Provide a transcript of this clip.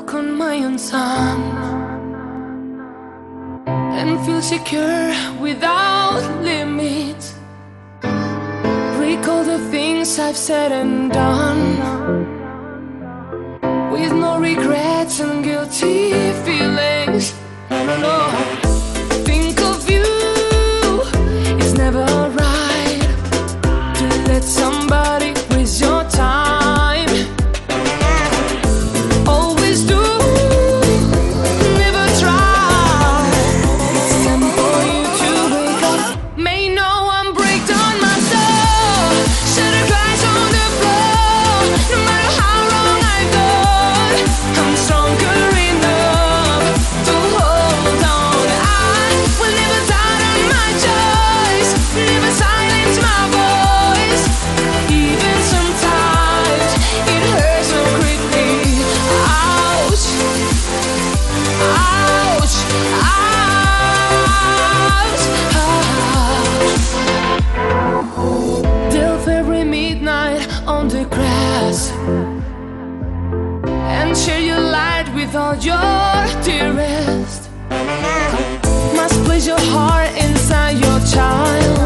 walk on my own sun and feel secure without limits. Recall the things I've said and done with no regrets and guilty feelings. No, no, no. Think of you, it's never right to let somebody waste your time. Always do, never try. It's time for you to wake up. May no one break down my soul. Shatter glass on the floor. No matter how wrong I've gone, I'm stronger enough to hold on. I will never doubt on my choice, never silence my voice. Even sometimes it hurts so quickly. Ouch, ouch, ouch, ouch. Delve every midnight on the grass and share your light with all your dearest. Must place your heart inside your child